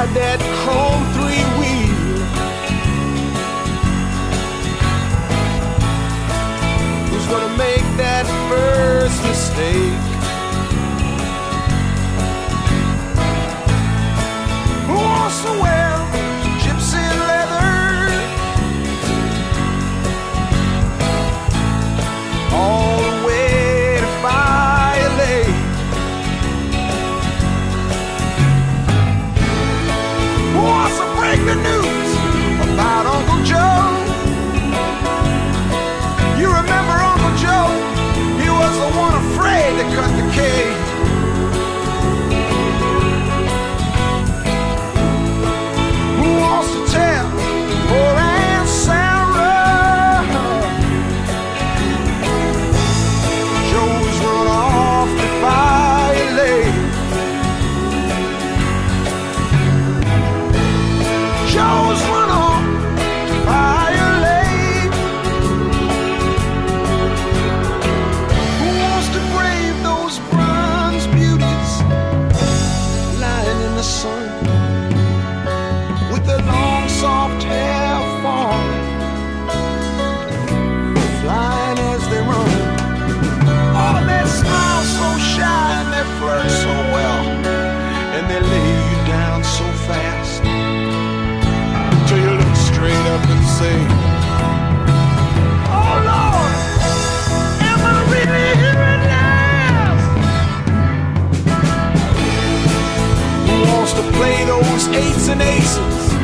ride that chrome three-wheel. Who's gonna make that first mistake? Who wants to wear gypsy leather all the way to Fire Lake? Who wants to break the news about Uncle Joe? You remember Uncle Joe? He was the one afraid to cut the cake. Who wants to tell poor Aunt Sarah Joe's run off to Fire Lake? Joe's run off to Fire Lake. Who wants to brave those bronze beauties lying in the sun with their long soft hair falling, flying as they run? Oh, they smile so shy and they flirt so well, and they lay you down so fast till you look straight up and say, oh Lord, am I really hearing last? Who wants to play those eights and aces